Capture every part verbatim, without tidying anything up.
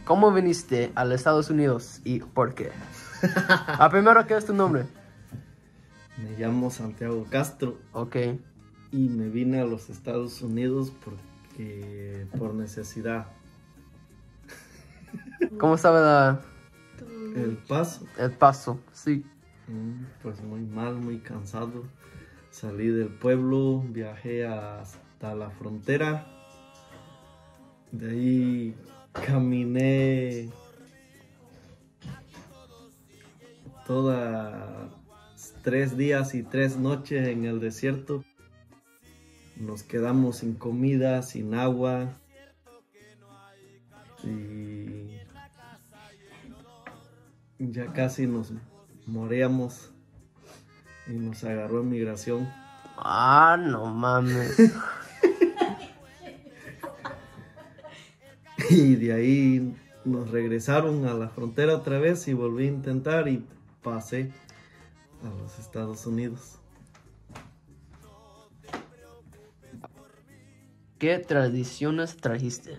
¿Cómo viniste a los Estados Unidos y por qué? Ah, primero, ¿qué es tu nombre? Me llamo Santiago Castro. Ok. Y me vine a los Estados Unidos porque por necesidad. ¿Cómo estaba la- El paso, el paso? Sí. mm, pues muy mal, muy cansado. Salí del pueblo, viajé hasta la frontera. De ahí caminé todas tres días y tres noches en el desierto. Nos quedamos sin comida, sin agua. Y ya casi nos moríamos y nos agarró migración. Ah, no mames. Y de ahí nos regresaron a la frontera otra vez y volví a intentar y pasé a los Estados Unidos. ¿Qué tradiciones trajiste?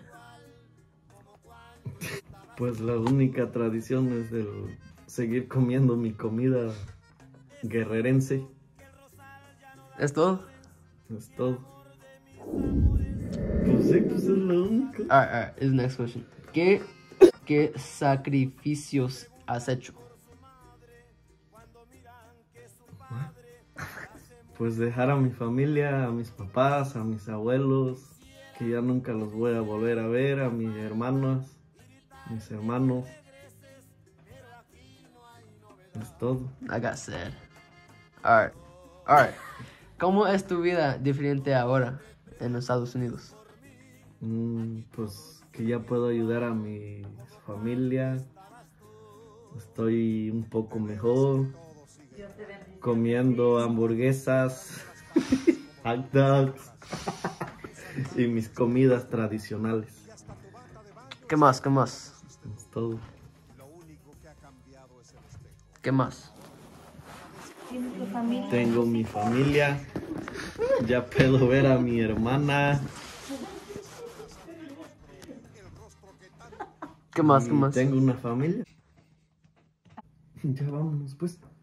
Pues la única tradición es el seguir comiendo mi comida guerrerense. ¿Es todo? Es todo. Pues sí, pues es lo único. Alright, alright, is the next question. ¿Qué, qué sacrificios has hecho? Pues dejar a mi familia, a mis papás, a mis abuelos, que ya nunca los voy a volver a ver, a mis hermanos, mis hermanos. Es todo. I got sad. Alright, alright. ¿Cómo es tu vida diferente ahora en los Estados Unidos? Mm, pues que ya puedo ayudar a mi familia. Estoy un poco mejor. Comiendo hamburguesas, hot dogs y mis comidas tradicionales. ¿Qué más? ¿Qué más? Es todo. ¿Qué más? Tengo mi familia. Ya puedo ver a mi hermana. ¿Qué más? ¿Qué Y más? tengo una familia. Ya vámonos pues.